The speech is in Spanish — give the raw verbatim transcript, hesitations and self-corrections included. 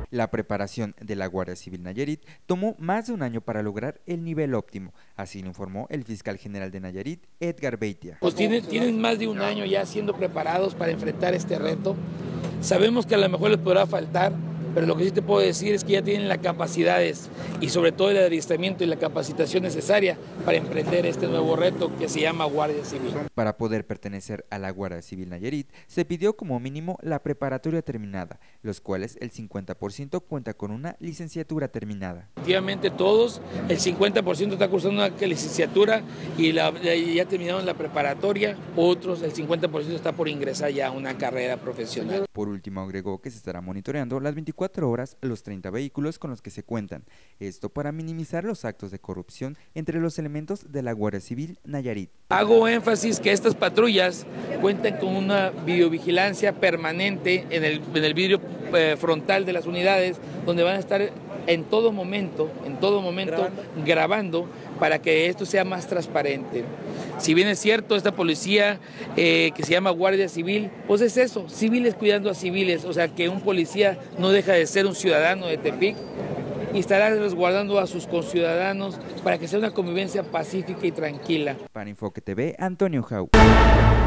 La preparación de la Guardia Civil Nayarit tomó más de un año para lograr el nivel óptimo, así lo informó el fiscal general de Nayarit, Edgar Beitia. Pues tienen, tienen más de un año ya siendo preparados para enfrentar este reto. Sabemos que a lo mejor les podrá faltar, pero lo que sí te puedo decir es que ya tienen las capacidades y sobre todo el adiestramiento y la capacitación necesaria para emprender este nuevo reto que se llama Guardia Civil. Para poder pertenecer a la Guardia Civil Nayarit, se pidió como mínimo la preparatoria terminada, los cuales el cincuenta por ciento cuenta con una licenciatura terminada. Efectivamente todos, el cincuenta por ciento está cursando una licenciatura y la, ya terminaron la preparatoria, otros, el cincuenta por ciento está por ingresar ya a una carrera profesional. Por último, agregó que se estará monitoreando las veinticuatro horas los treinta vehículos con los que se cuentan, esto para minimizar los actos de corrupción entre los elementos de la Guardia Civil Nayarit. Hago énfasis que estas patrullas cuentan con una videovigilancia permanente en el, en el vidrio eh, frontal de las unidades, donde van a estar en todo momento, en todo momento grabando, grabando para que esto sea más transparente. Si bien es cierto, esta policía eh, que se llama Guardia Civil, pues es eso, civiles cuidando a civiles, o sea que un policía no deja de ser un ciudadano de Tepic y estará resguardando a sus conciudadanos para que sea una convivencia pacífica y tranquila. Para Enfoque T V, Antonio Jau.